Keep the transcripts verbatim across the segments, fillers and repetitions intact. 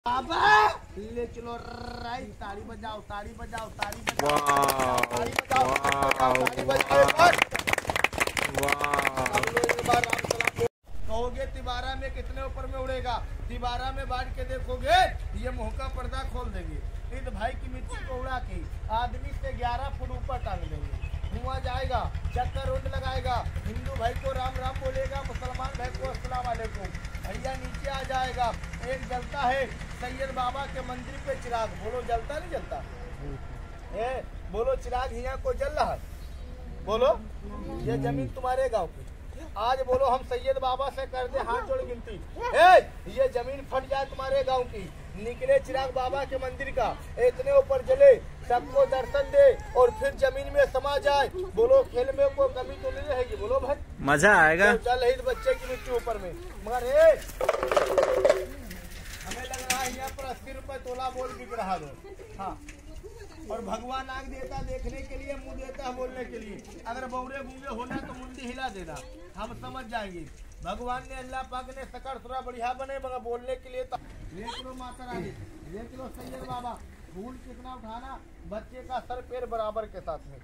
बाबा ले चलो राइट, ताली बजाओ ताली बजाओ ताली बजाओ ताली बजाओ ताली बजाओ। कहोगे तिबारा में कितने ऊपर में उड़ेगा, तिबारा में बांट के देखोगे ये मुंह का पर्दा खोल देंगे। ईद भाई की मिट्टी को उड़ा के आदमी से ग्यारह फुट ऊपर टांग देंगे। धुआं जाएगा, चक्कर रोड लगाएगा, हिंदू भाई को राम राम बोलेगा, मुसलमान भाई को अस्सलाम वालेकुम। भैया नीचे आ जाएगा। एक जलता है सैयद बाबा के मंदिर पे चिराग, बोलो जलता नहीं जलता? ए, बोलो चिराग हिया को जल रहा है, बोलो ये जमीन तुम्हारे गांव की। आज बोलो हम सैयद बाबा से कर दे हाथ जोड़ गिनती, ए ये जमीन फट जाए तुम्हारे गांव की, निकले चिराग बाबा के मंदिर का, इतने ऊपर जले, सबको दर्शन दे और फिर जमीन में समा जाए। बोलो खेल में कोई कमी तो नहीं रहेगी, बोलो भाई मजा आएगा। तो चल रही बच्चे की मिट्टी ऊपर में, मगर हमें लग रहा है यहाँ पर अस्सी रुपए तोला बोल बिक रहा है। हाँ, और भगवान आग देता देखने के लिए, मुंह देता है बोलने के लिए। अगर बौरे गूंगे होना तो मुंडी हिला देना, हम समझ जाएंगे। भगवान ने अल्लाह पाक ने सकड़ सुरा बढ़िया बने मगर बोलने के लिए तो ले किलो माता रानी, ले किलो सैयद बाबा। फूल कितना उठाना, बच्चे का सर पैर बराबर के साथ में।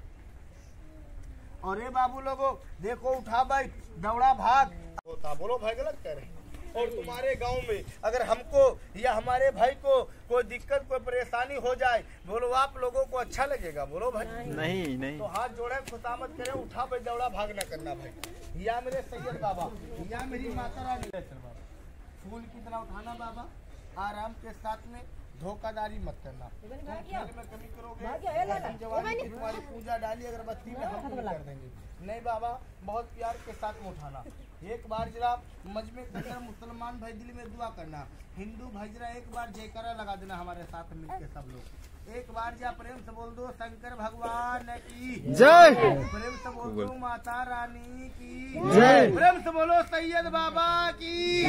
और ये बाबू लोगों देखो, उठा भाई दौड़ा भाग होता, बोलो भाई गलत कह रहे हैं। और तुम्हारे गांव में अगर हमको या हमारे भाई को कोई दिक्कत कोई परेशानी हो जाए, बोलो आप लोगों को अच्छा लगेगा? बोलो भाई नहीं नहीं। तो हाथ जोड़े खुशामद करें, उठा भाई दौड़ा भाग न करना भाई। या मेरे सैयद बाबा, या मेरी माता रानी। फूल कितना उठाना बाबा, आराम के साथ में, धोखादारी मत करना। खेल में कमी करोगे जवानी तुम्हारी पूजा डाली अगरबत्ती में हम कर देंगे। नहीं बाबा, बहुत प्यार के साथ में उठाना। एक बार जरा मजमे के अंदर मुसलमान भाई दिल में दुआ करना, हिंदू भाई जरा एक बार जयकारा लगा देना हमारे साथ मिलकर सब लोग। एक बार जा प्रेम से बोल दो शंकर भगवान की जय, प्रेम से बोल दो माता रानी की जय, प्रेम से बोलो सैयद बाबा की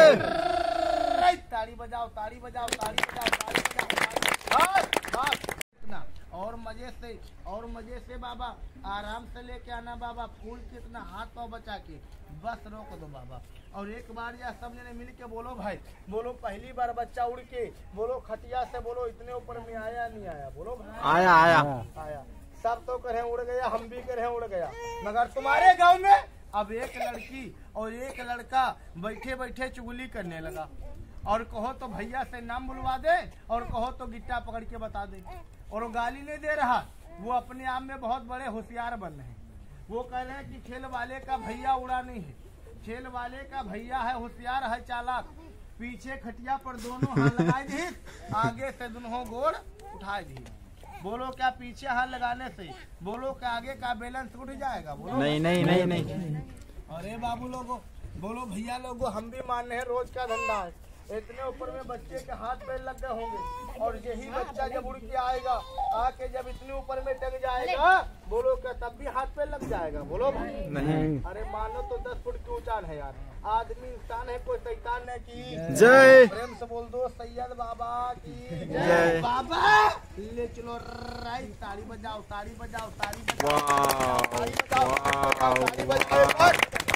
जय। ताली बजाओ ताली बजाओ ताली बजाओ ताली बजाओ। इतना और मजे से और मजे से बाबा आराम से लेके आना बाबा। फूल कितना हाथ पाँव बचा के बस रोक दो बाबा। और एक बार या सब ने मिल के बोलो भाई, बोलो पहली बार बच्चा उड़ के, बोलो खटिया से, बोलो इतने ऊपर में आया नहीं आया? बोलो आया आया आया। सब तो करें उड़ गया, हम भी करें उड़ गया, मगर तुम्हारे गाँव में अब एक लड़की और एक लड़का बैठे बैठे चुगली करने लगा। और कहो तो भैया से नाम बुलवा दे, और कहो तो गिट्टा पकड़ के बता दे। और वो गाली नहीं दे रहा, वो अपने आप में बहुत बड़े होशियार बन रहे हैं। वो कह रहे हैं कि खेल वाले का भैया उड़ा नहीं है, खेल वाले का भैया है होशियार है चालाक। पीछे खटिया पर दोनों हाथ लगाए दी, आगे से दोनों गोड़ उठाए दी। बोलो क्या पीछे हाथ लगाने से, बोलो क्या आगे का बैलेंस उठ जाएगा? बोलो नहीं नहीं नहीं नहीं। अरे बाबू लोगो, बोलो भैया लोगो, हम भी मान रहे हैं रोज का धंधा है। इतने ऊपर में बच्चे के हाथ पैर लग गए होंगे, और यही बच्चा जब उड़ के आएगा, आके जब इतने ऊपर में टंग जाएगा, बोलो क्या तब भी हाथ पैर लग जाएगा? बोलो भाई नहीं। अरे मानो तो दस फुट की ऊंचाई है यार, आदमी इंसान है, कोई शैतान है की जय। प्रेम से बोल दो सैयद बाबा की जय। बाबा ले चलो राइट, ताली बजाओ ताली बजाओ ताली बजाओ ताली बजाओ ताली बजाओ।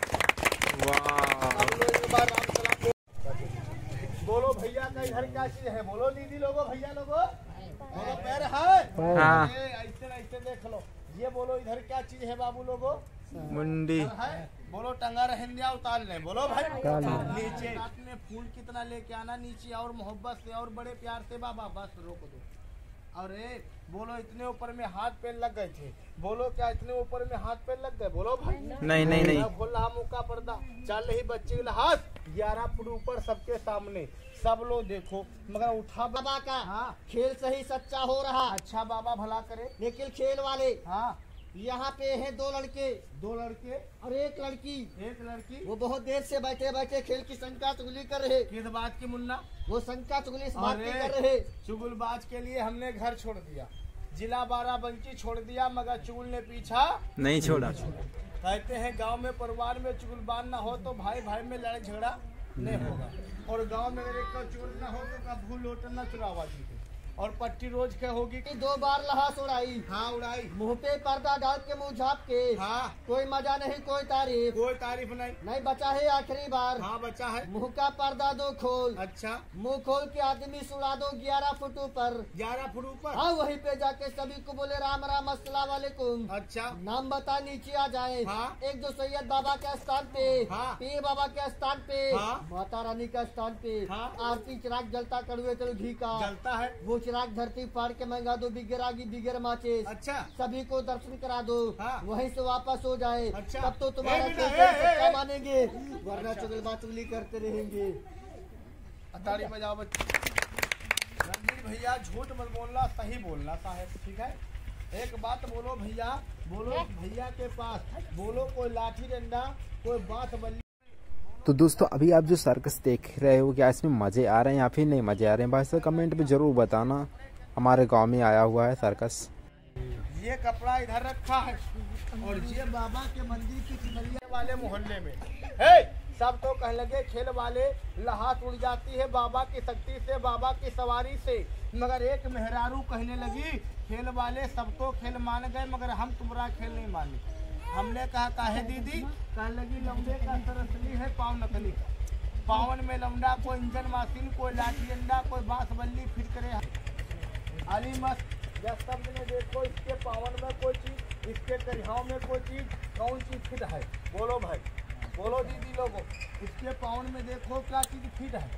बोलो भैया का इधर क्या चीज है? बोलो दीदी लोगो, भैया लोगो, बोलो पैर है। हाँ। ऐसे ऐसे देख लो, ये बोलो इधर क्या चीज है बाबू लोगो? मुंडी है। बोलो टंगा रहंदिया उतार ले, बोलो भाई नीचे। साथ में फूल कितना लेके आना नीचे, और मोहब्बत से और बड़े प्यार से बाबा बस रोक दो। और ए, बोलो इतने ऊपर में हाथ पैर लग गए थे, बोलो क्या इतने ऊपर में हाथ पैर लग गए? बोलो भाई नहीं नहीं नहीं। खोल रहा मुँह का पर्दा, चल रही बच्चे का हाथ ग्यारह फुट ऊपर सबके सामने, सब लोग देखो, मगर उठा बाबा का हाँ खेल सही सच्चा हो रहा। अच्छा बाबा भला करे। लेकिन खेल वाले हाँ यहाँ पे हैं दो लड़के दो लड़के और एक लड़की। एक लड़की वो बहुत देर से बैठे बैठे खेल की शंका चुगली कर रहे। किस बात की मुन्ना? वो शंका चुगली इस बात की अरे, कर रहे। चुगलबाज के लिए हमने घर छोड़ दिया, जिला बाराबंकी छोड़ दिया, मगर चुगल ने पीछा नहीं छोड़ा। कहते हैं गांव में परिवार में चुगलबाज न हो तो भाई भाई में लड़ाई झगड़ा नहीं होगा, और गांव में अगर एक चुगल न हो तो का भूल लोटन न चुरावा दी। और पट्टी रोज के होगी। दो बार लहास उड़ाई, हाँ उड़ाई। मुंह पे पर्दा डाल के मुंह झाप के, हाँ कोई मजा नहीं कोई तारीफ, कोई तारीफ नहीं। नहीं बचा है आखिरी बार, हाँ बचा है। मुंह का पर्दा दो खोल, अच्छा मुंह खोल के आदमी सुड़ा दो ग्यारह फुट ऊपर, ग्यारह फुट ऊपर। हाँ वहीं पे जाके सभी को बोले राम राम अस्सलाम वालेकुम, अच्छा नाम बता नीचे आ जाए। हाँ। एक दो सैयद बाबा के स्थान पे, हाँ। पीर बाबा के स्थान पे, हाँ। माता रानी का स्थान पे, हाँ। आरती चिराग जलता कड़वे तेल घी का, जलता है। वो चिराग धरती फाड़ के मंगा दो बिगर आगी बिगर माचिस, अच्छा सभी को दर्शन करा दो, हाँ। वहीं से वापस हो जाए। अच्छा। तब तो तुम्हारा ए, बेटा, केस ए, ए, सच्चा ए। मानेंगे, वरना चुगलबा चुगली करते रहेंगे। ताड़ी बजाओ बच्चे। रणजीत भैया झूठ मत बोलना, सही बोलना साहब, ठीक है। एक बात बोलो भैया, बोलो भैया के पास, बोलो कोई लाठी डंडा कोई बात बल्ली। तो दोस्तों अभी आप जो सर्कस देख रहे हो, क्या इसमें मज़े आ रहे हैं या फिर नहीं मज़े आ रहे हैं, भाई साहब कमेंट में ज़रूर बताना। हमारे गांव में आया हुआ है सर्कस। ये कपड़ा इधर रखा है और ये बाबा के मंदिर की चिमरिया वाले मोहल्ले में है। सब तो कह लगे खेल वाले लहास उड़ जाती है बाबा की शक्ति से, बाबा की सवारी से, मगर एक मेहरारू कहने लगी खेल वाले सब तो खेल मान गए मगर हम तुम्हारा खेल नहीं माने। हमने कहा काहे दीदी? कहने लगी लौंडे का सर असली है पाँव नकली का। पावन में लौंडा कोई इंजन मशीन कोई लाठी अंडा कोई बांस बल्ली फिट करे अली मस्त। जब शब्द में देखो इसके पावन में कोई चीज, इसके करिहाव में कोई चीज, कौन चीज फिट है? बोलो भाई, बोलो दीदी लोगों, इसके पावन में देखो क्या चीज फिट है।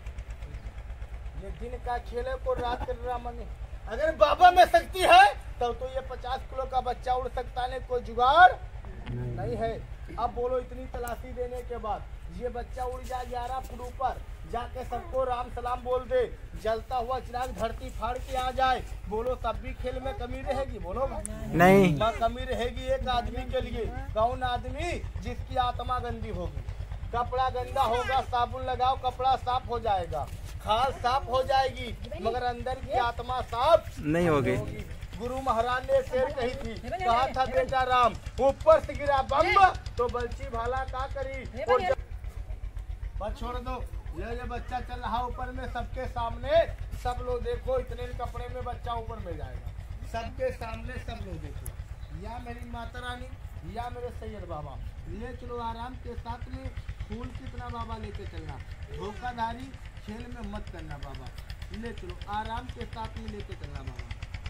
ये दिन का खेले को रात कर रहा मने। अगर बाबा में शक्ति है तब तो ये पचास किलो का बच्चा उड़ सकता है, कोई जुगाड़ नहीं है। अब बोलो इतनी तलाशी देने के बाद ये बच्चा उड़ जाए ग्यारह फुट ऊपर, जाके सबको राम सलाम बोल दे, जलता हुआ चिराग धरती फाड़ के आ जाए, बोलो तब भी खेल में कमी रहेगी? बोलो नहीं। मां कमी रहेगी एक आदमी के लिए। कौन आदमी? जिसकी आत्मा गंदी होगी। कपड़ा गंदा होगा साबुन लगाओ कपड़ा साफ हो जाएगा, खाल साफ हो जाएगी, मगर अंदर की आत्मा साफ नहीं होगी। गुरु महाराज ने शेर कही थी, कहा था बेटा राम ऊपर से गिरा बम तो बल्ची भाला का करी। और जब... बस छोड़ दो, ये ये बच्चा चल रहा ऊपर में सबके सामने, सब लोग देखो इतने कपड़े में बच्चा ऊपर में जाएगा सबके सामने, सब लोग देखो। या मेरी माता रानी या मेरे सैयद बाबा, ले चलो आराम के साथ में, फूल कितना बाबा लेके चलना, धोखाधारी खेल में मत करना बाबा, ले चलो आराम के साथ में लेके चलना बाबा।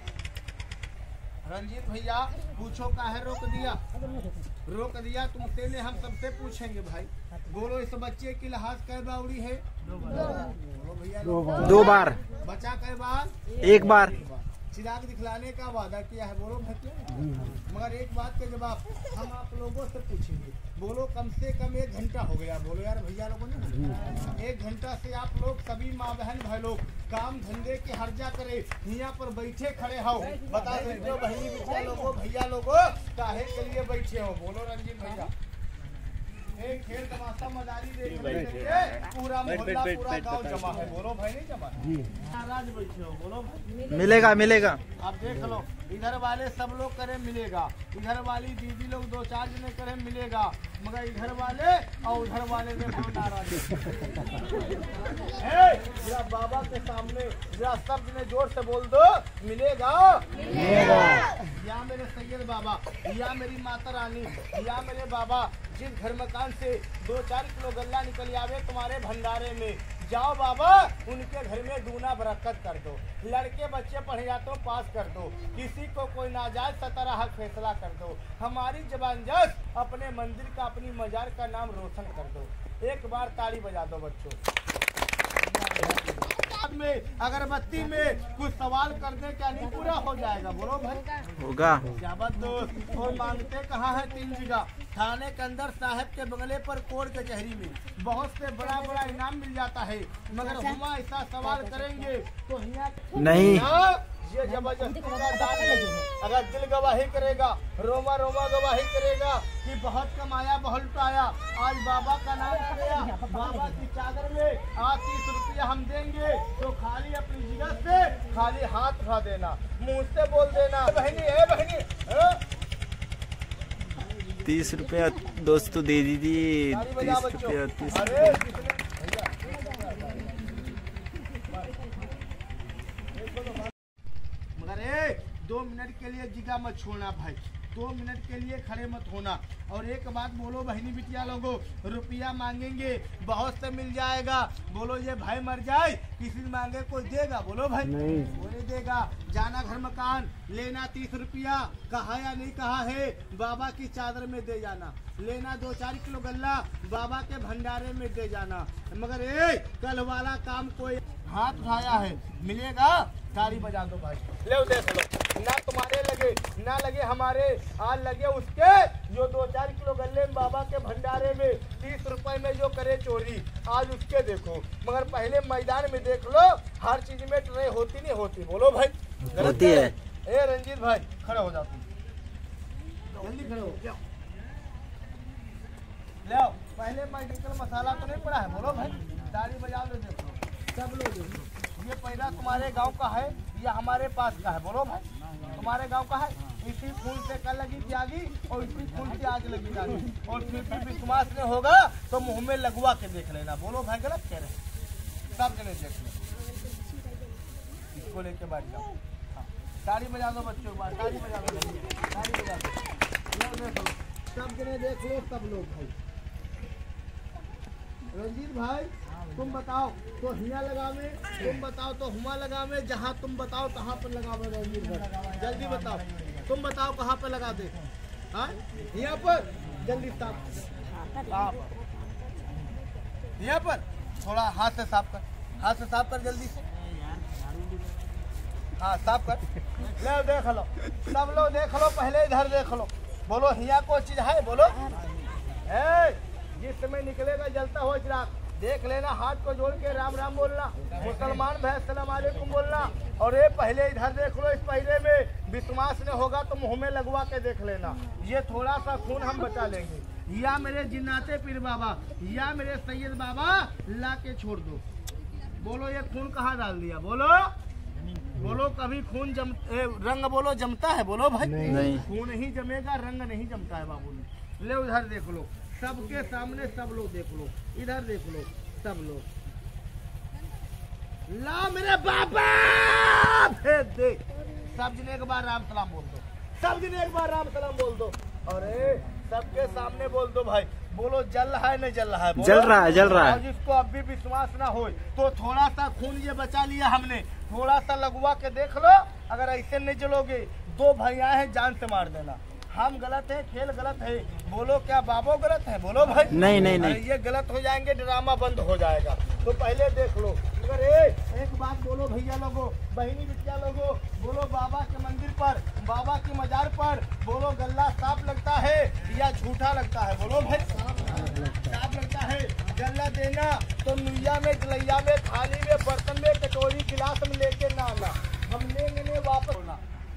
रंजीत भैया पूछो काहे रोक दिया? रोक दिया तुमसे ने, हम सबसे पूछेंगे भाई। बोलो इस बच्चे की लहास कै बाउड़ी है? दो भैया दो बार। बचा कै बार? एक बार। चिराग दिखलाने का वादा किया है, बोलो भैया। मगर एक बात के जवाब हम आप लोगों से पूछेंगे, बोलो कम से कम एक घंटा हो गया, बोलो यार भैया लोगों ने, एक घंटा से आप लोग सभी माँ बहन भाई लोग काम धंधे के हर्जा करे यहाँ पर बैठे खड़े हो, बता सकते हो बहनी बिटिया लोगो भैया लोगो काहे के लिए बैठे हो? बोलो रंजीत भैया। एक खेल तमाशा मदारी देखने के लिए पूरा मोहल्ला पूरा गांव जमा है, बोलो भाई नहीं जमा है? नाराज बैठे हो, बोलो भाई। मिलेगा मिलेगा। आप देख लो इधर वाले सब लोग करे मिलेगा, इधर वाली दीदी लोग दो चार जने करे मिलेगा, मगर इधर वाले और उधर वाले देखो नाराज। जरा बाबा के सामने जरा सब जने जोर से बोल दो, मिलेगा मिलेगा। या मेरे सैयद बाबा या मेरी माता रानी या मेरे बाबा, जिस घर मकान से दो चार किलो गल्ला निकल आवे तुम्हारे भंडारे में, जाओ बाबा उनके घर में दूना बरकत कर दो, लड़के बच्चे पढ़ जाते पास कर दो, किसी को कोई नाजायज सतारा हक फैसला कर दो, हमारी जबान जस अपने मंदिर का अपनी मजार का नाम रोशन कर दो। एक बार ताली बजा दो बच्चों। में अगरबत्ती में कुछ सवाल कर दे क्या नहीं पूरा हो जाएगा? बोलो भाई होगा। जाबत दोस्त और मांगते कहाँ है तीन जगह, थाने के अंदर साहब के बंगले पर कोर्ट कचहरी में बहुत से बड़ा बड़ा इनाम मिल जाता है, मगर हम ऐसा सवाल करेंगे तो यहाँ नहीं। ये जबरदस्ती का दान नहीं। अगर दिल गवाही करेगा, रोमा रोमा गवाही करेगा कि बहुत कमाया बहुत लुटाया, आज बाबा का नाम करेगा, बाबा की चादर में आज तीस रुपया हम देंगे, तो खाली अपनी जगह से खाली हाथ उठा देना, मुंह से बोल देना बहनी है बहनी है? तीस रुपया दोस्तों दे दीजिए, तीस रुपया तीस अरे दो मिनट के लिए जिगा मत छोड़ना भाई, दो मिनट के लिए खड़े मत होना। और एक बात बोलो बहनी बिटिया लोगों, रुपया मांगेंगे बहुत से मिल जाएगा। बोलो ये भाई मर जाए किसी ने मांगे कोई देगा? बोलो भाई नहीं, कोई नहीं देगा। जाना घर मकान लेना तीस रुपया, कहा या नहीं कहा है, बाबा की चादर में दे जाना। लेना दो चार किलो गल्ला, बाबा के भंडारे में दे जाना। मगर ए कल वाला काम कोई हाथ उठाया है मिलेगा, ताली बजा दो भाई। ले देख लो, ना तुम्हारे लगे ना लगे हमारे, आज लगे उसके जो दो चार किलो गल्ले में बाबा के भंडारे में तीस रुपए में जो करे चोरी, आज उसके देखो। मगर पहले मैदान में देख लो, हर चीज में ट्रे होती नहीं होती? बोलो भाई होती है। ए रंजीत भाई खड़े हो जाओ, जल्दी खड़े हो जाओ। ले आओ, पहले मेडिकल मसाला तो नहीं पड़ा है? बोलो भाई, ताली बजा लो, देखो सब लोग देखो। ये पहला तुम्हारे गांव का है या हमारे पास का है? बोलो भाई, तुम्हारे गांव का है। इसी फूल से कल लगी थी आगी और इसी फूल से आज लगी आगी, और फिर भी विश्वास नहीं होगा तो मुंह में लगवा के देख लेना। बोलो भाई गलत कह रहे, सब जने देख लो, इसको लेके बैठ जाओ। हाँ, ताली बजा दो बच्चों, ताली बजा दो, ताली बजा दो, सब जने देख लो, सब लोग भाई। रंजीत भाई तुम बताओ तो हिया लगावे, तुम बताओ तो हुआ लगावे, जहाँ तुम बताओ तहाँ पर लगावे। रंजीत भाई जल्दी बताओ, तुम बताओ कहाँ पर लगा दे? हाँ यहाँ पर, जल्दी साफ, यहाँ पर थोड़ा हाथ से साफ कर, हाथ से साफ कर जल्दी से, हाँ साफ कर। ले देख लो, सब लोग देख लो, पहले इधर देख लो। बोलो हिया को चीज है? बोलो ए, जिस समय निकलेगा जलता हो चिराग, देख लेना, हाथ को जोड़ के राम राम बोलना, मुसलमान भाई अस्सलाम वालेकुम बोलना। और ये पहले इधर देख लो, इस पहले में विश्वास नहीं होगा तो मुंह में लगवा के देख लेना। ये थोड़ा सा खून हम बचा लेंगे। या मेरे जिन्नाते पीर बाबा, या मेरे सैयद बाबा ला के छोड़ दो। बोलो ये खून कहाँ डाल दिया? बोलो बोलो, कभी खून जम ए, रंग बोलो जमता है? बोलो भाई नहीं, खून ही जमेगा, रंग नहीं जमता है बाबू। ले उधर देख लो, सबके सामने सब लोग देख लो, इधर देख लो सब लोग। ला मेरे बाबा भेज दे। सब जने एक बार राम सलाम बोल दो, सब जने एक बार राम सलाम बोल दो। अरे सबके सामने बोल दो भाई। बोलो जल रहा है नहीं जल रहा है? जल रहा है, जल रहा है। जिसको अब भी विश्वास ना हो तो थोड़ा सा खून ये बचा लिया हमने, थोड़ा सा लगवा के देख लो। अगर ऐसे नहीं जलोगे, दो भैया है जान से मार देना। हम गलत है, खेल गलत है। बोलो क्या बाबो गलत है? बोलो भाई नहीं नहीं नहीं, ये गलत हो जाएंगे, ड्रामा बंद हो जाएगा। तो पहले देख लो। मगर ए, एक बात बोलो भैया लोगो, बहनी बिटिया लोगो, बोलो बाबा के मंदिर पर, बाबा की मजार पर, बोलो गल्ला साफ लगता है या झूठा लगता है? बोलो भाई साफ लगता है। गल्ला देना तो नुइया में, गलैया में, थाली में, बर्तन में, कटोरी गिलास में लेके ना आना, हम लेंगे वापस होना।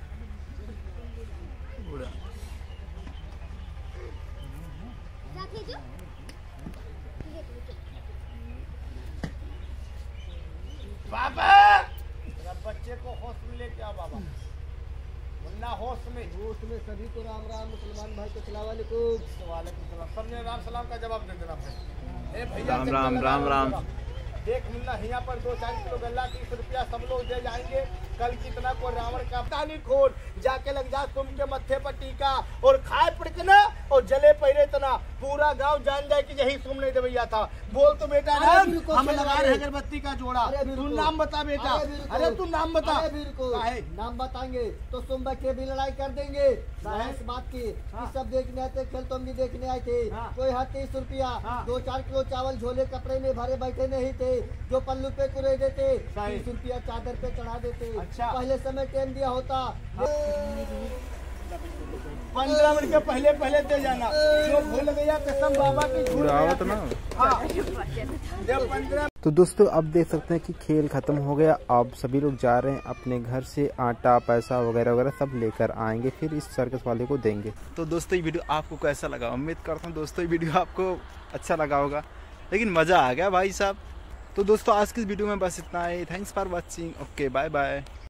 बाबा बच्चे को होश में लेके आओ बाबा, वरना होश में होश में सभी को राम राम। मुसलमान भाई को सलाम वालेकुम। वालेकुम सलाम। सबने राम सलाम का जवाब दे देना भाई। ए भैया राम राम राम राम। देख मुन्ना यहाँ पर दो चार किलो गल्ला तीस रुपया सब लोग दे जाएंगे। कल कितना को रावण का ताली खोल जाके लग जा तुम के मत्थे पर टीका, और खाए पिड़कना और जले पहले तना, पूरा गांव जान जाए कि यही तुमने दबैया था। बोल तो बेटा नाम, हम लगा रहे अगरबत्ती का जोड़ा। तू नाम बता बेटा, अरे तू नाम बता। नाम बताएंगे तो सुबह के भी लड़ाई कर देंगे। इस बात की कि सब देखने आते, खेल तुम भी देखने आए थे। कोई है तीस रुपया, दो चार किलो चावल झोले कपड़े में भरे बैठे नहीं थे, जो पल्लू पे कुरे देते, तीस रुपया चादर पे चढ़ा देते। अच्छा। पहले समय टाइम दिया होता, पंद्रह मिनट के पहले पहले दे जाना। जो भूल गया कसम बाबा की झूठ ना। हाँ। जब पंद्रह तो दोस्तों अब देख सकते हैं कि खेल खत्म हो गया। अब सभी लोग जा रहे हैं अपने घर से, आटा पैसा वगैरह वगैरह सब लेकर आएंगे, फिर इस सर्कस वाले को देंगे। तो दोस्तों ये वीडियो आपको कैसा लगा? उम्मीद करता हूँ दोस्तों ये वीडियो आपको अच्छा लगा होगा, लेकिन मज़ा आ गया भाई साहब। तो दोस्तों आज की इस वीडियो में बस इतना ही। Thanks for watching. Okay bye bye.